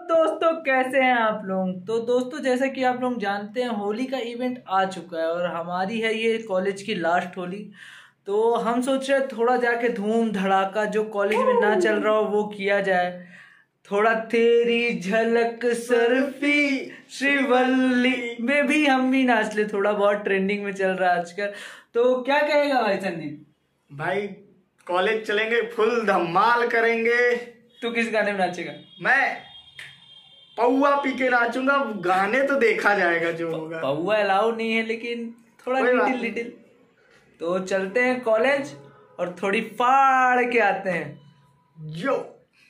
दोस्तों कैसे हैं आप लोग। तो दोस्तों जैसा कि आप लोग जानते हैं होली का इवेंट आ चुका है और हमारी है ये कॉलेज की लास्ट होली। तो हम सोच रहे हैं थोड़ा जाके धूम धड़ाका जो कॉलेज में ना चल रहा हो वो किया जाए। थोड़ा तेरी झलक सर्फी श्रीवल्ली में भी हम भी नाच ले, थोड़ा बहुत ट्रेंडिंग में चल रहा है आजकल। तो क्या कहेगा भाई संदीप? भाई कॉलेज चलेंगे, फुल धमाल करेंगे। तू किस गाने में नाचेगा? मैं पौवा पी के नाचूंगा। गाने तो देखा जाएगा जो होगा। पौवा अलाउ नहीं है लेकिन थोड़ा लिटिल। तो चलते हैं कॉलेज और थोड़ी फाड़ के आते हैं जो।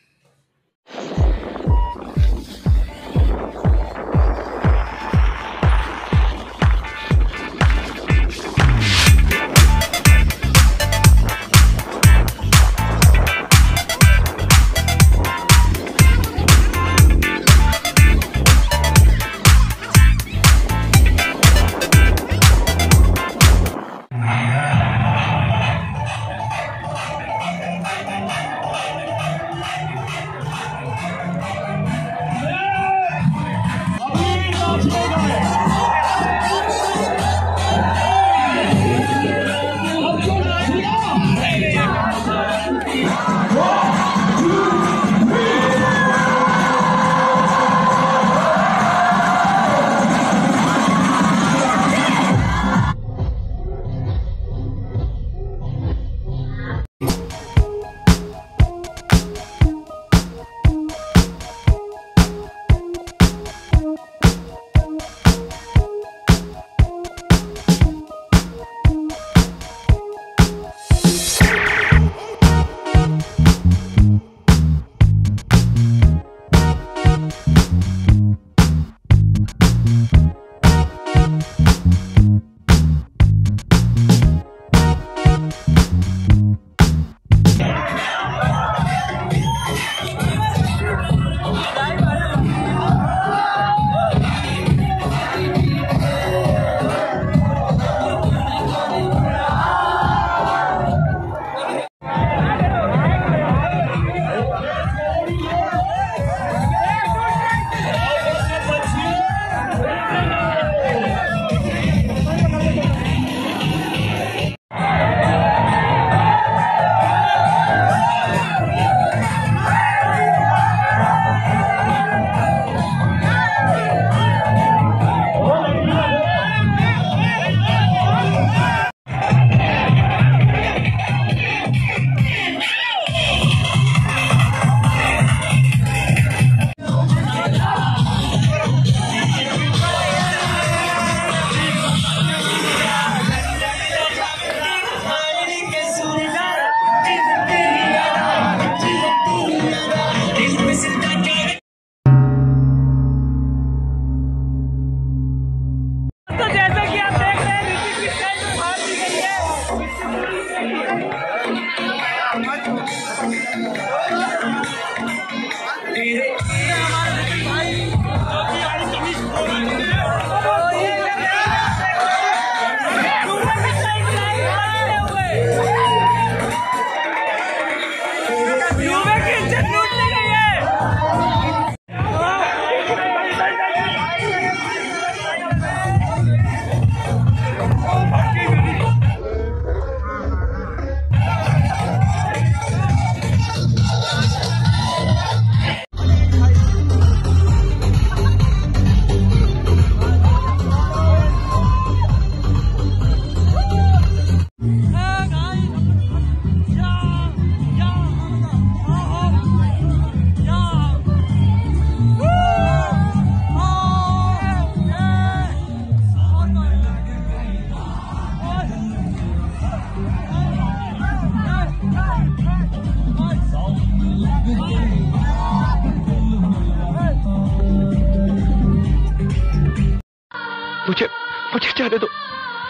मुझे जाने दो,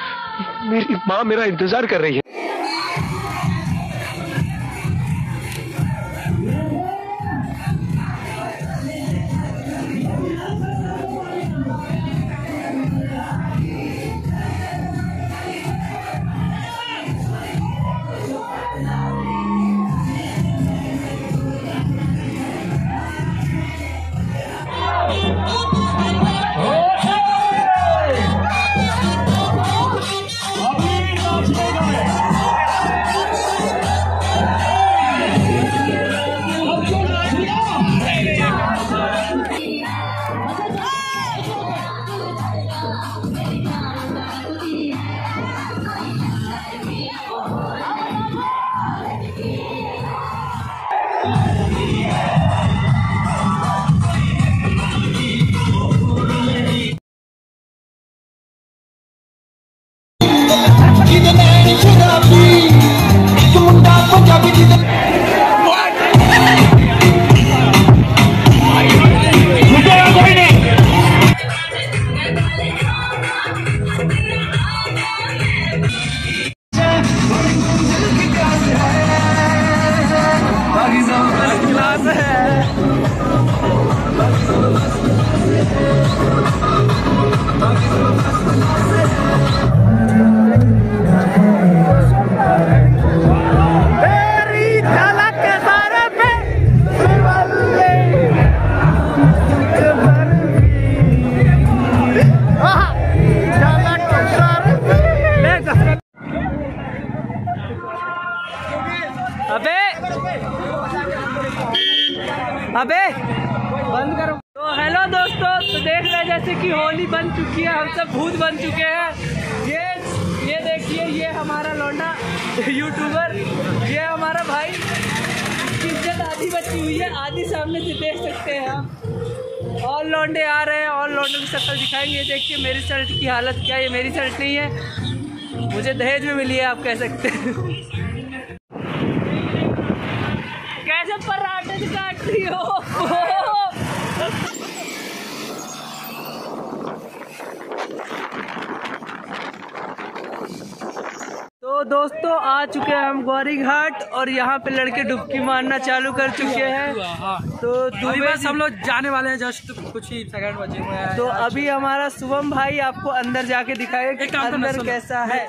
मेरी माँ मेरा इंतजार कर रही है। अबे बंद करो। तो हेलो दोस्तों, तो देख रहे हैं जैसे कि होली बन चुकी है, हम सब भूत बन चुके हैं। ये देखिए, ये हमारा लौंडा यूट्यूबर, ये हमारा भाई, इसकी इज्जत आधी बची हुई है, आधी सामने से देख सकते हैं आप। और लौंडे आ रहे हैं और लौंडों की शक्ल दिखाएंगे। देखिए मेरी शर्ट की हालत क्या है, ये मेरी शर्ट नहीं है, मुझे दहेज में मिली है, आप कह सकते हैं। कैसे पराठे से काट रही हो? तो दोस्तों आ चुके हैं हम गौरी घाट और यहाँ पे लड़के डुबकी मारना चालू कर चुके हैं। तो बस हम लोग जाने वाले हैं, जस्ट कुछ ही सेकंड बचे हुए हैं। तो अभी हमारा शुभम भाई आपको अंदर जाके दिखाएगा कि अंदर कैसा है।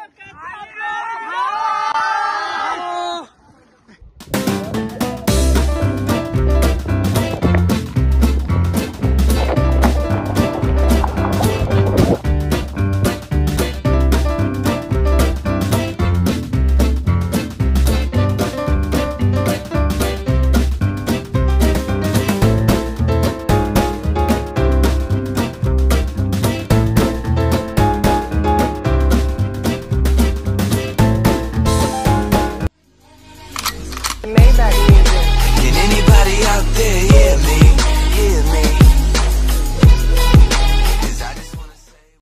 Maybach.